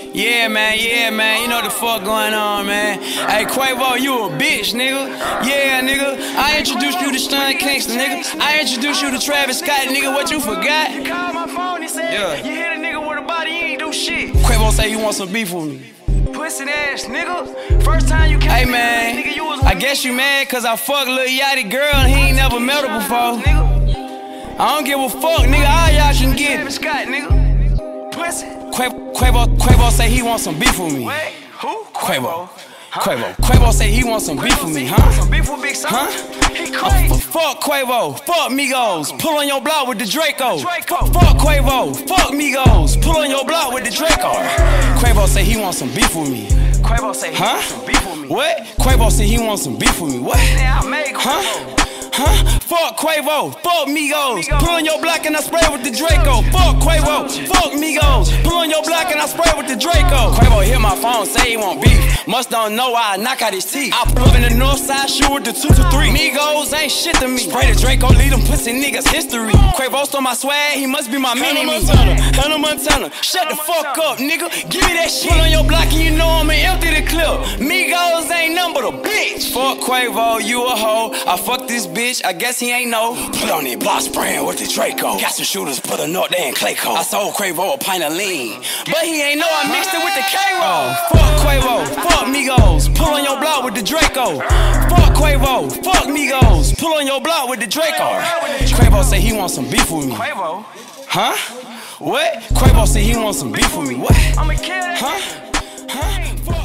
Yeah, man, you know what the fuck going on, man. Hey, Quavo, you a bitch, nigga. Yeah, nigga, I introduced you to Stunna Kingston, nigga. I introduced you to Travis Scott, nigga. What you forgot? You called my phone and said, you hit a nigga with a body, you ain't do shit. Quavo say he want some beef with me. Pussy ass, nigga. First time you came Hey, in, man, nigga, you was I guess you mad cause I fucked Lil Yachty girl and he ain't never met her before. I don't give a fuck, nigga, all y'all can get Travis it. Scott, nigga. Pussy. Quavo say he want some beef with me. Wait, who? Quavo say he want some beef with me, huh? Some beef with Big Son? Huh? He crazy. Fuck Quavo, fuck Migos, pull on your block with the Draco. Draco. Fuck Quavo, fuck Migos, pull on your block with the Draco. Quavo say he want some beef with me. Quavo say he want some beef with me. What? Quavo say he want some beef with me. What? Yeah, I made Quavo. Fuck Quavo, fuck Migos, pull on your block and I spray with the Draco. Fuck Quavo, fuck Migos, pull on your block and I spray with the Draco. Quavo hit my phone, say he want beef. Must don't know why I knock out his teeth. I pull up in the north side, shoot with the 223. Migos ain't shit to me. Spray the Draco, lead them pussy niggas history. Quavo stole my swag, he must be my mini-me. Hannah Montana, shut the fuck up, nigga. Give me that shit. Pull on your block and you know I'ma empty the clip. Migos ain't nothing but a bitch. Fuck Quavo, you a hoe. I fuck this bitch, I guess he ain't know. Put on that block spraying with the Draco. Got some shooters, put a note there in Clayco. I sold Quavo a pint of lean, but he ain't know I mixed it with the K-Roll. Fuck Quavo, fuck Migos, pull on your block with the Draco. Fuck Quavo, fuck Migos, pull on your block with the Draco. Quavo say he want some beef with me. Quavo? Huh? What? Quavo say he want some beef with me. What? I'ma kill that. Huh?